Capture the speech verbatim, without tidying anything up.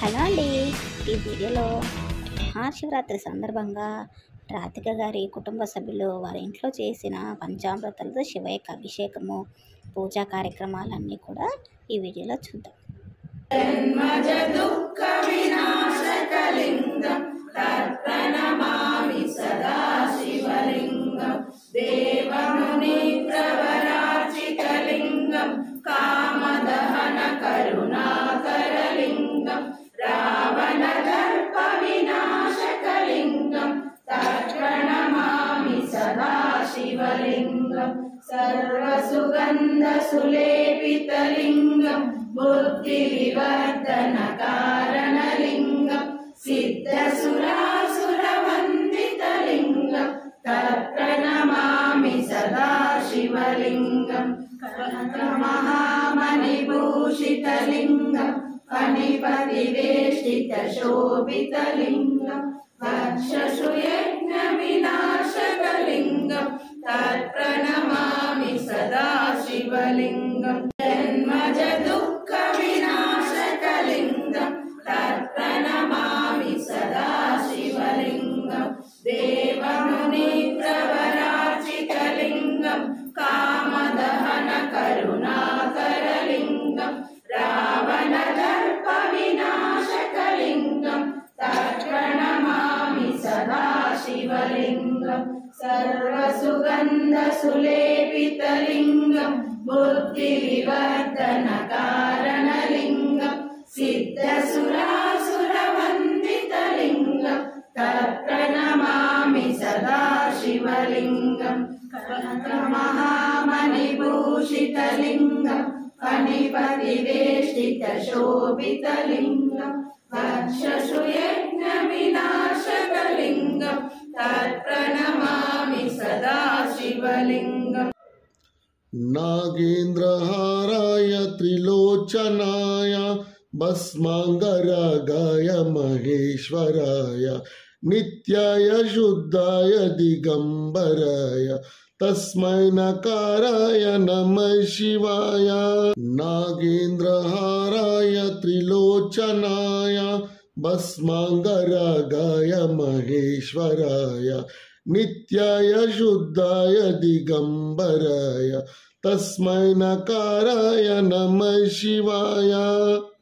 Hello అండి, ఈ వీడియోలో మహాశివరాత్రి సందర్భంగా రాధిక గారి కుటుంబ సభ్యులు వారి ఇంట్లో చేసిన పంచామృతాలతో శివయ్యకి అభిషేకము, పూజా కార్యక్రమాలన్నీ కూడా ఈ వీడియోలో చూద్దాం. జన్మజ దుఃఖ వినాశకలింగం తర్పణమామి సదా శివలింగం దేవముని ప్రవరార్చితలింగం కామదహన కరుణాకరలింగం రావణ దర్ప వినాశకలింగం తర్పణమామి సదా శివలింగం సర్వసుగంధ సులేపితలింగం బుద్ధి వివర్ధన కారణలింగం సిద్ధసురాసుర వందితలింగం తత్ప్రణమామి సదా శివలింగం మహామణిభూషితలింగం ఫణిపతివేష్టిత శోభితలింగం వక్షసు యజ్ఞ వినాశకలింగం తత్ప్రణమామి సదా శివలింగం జన్మజ దుఃఖ వినాశకలింగం తత్ప్రణమామి సదా శివలింగం దేవముని ప్రవరార్చితలింగం కామదహన కరుణాకరలింగం రావణ దర్ప వినాశకలింగం తత్ప్రణమామి సదా శివలింగం సర్వసుగంధ సులేపితలింగం బుద్ధి వివర్ధన కారణలింగం సిద్ధసురాసుర వందితలింగం తత్ప్రణమామి సదా శివలింగం మహామణిభూషితలింగం ఫణిపతివేష్టిత శోభితలింగం వక్షసు యజ్ఞ వినాశకలింగం తత్ప్రణమామి సదా శివలింగం नागेन्द्रहाराय त्रिलोचनाय भस्मांगरागाय महेश्वराय नित्याय शुद्धाय दिगंबराय तस्मै नकाराय नमः शिवाय नागेन्द्रहाराय त्रिलोचनाय भस्मांगरागाय महेश्वराय नित्याय शुद्धाय दिगंबराय तस्मै नकाराय नमः शिवाय।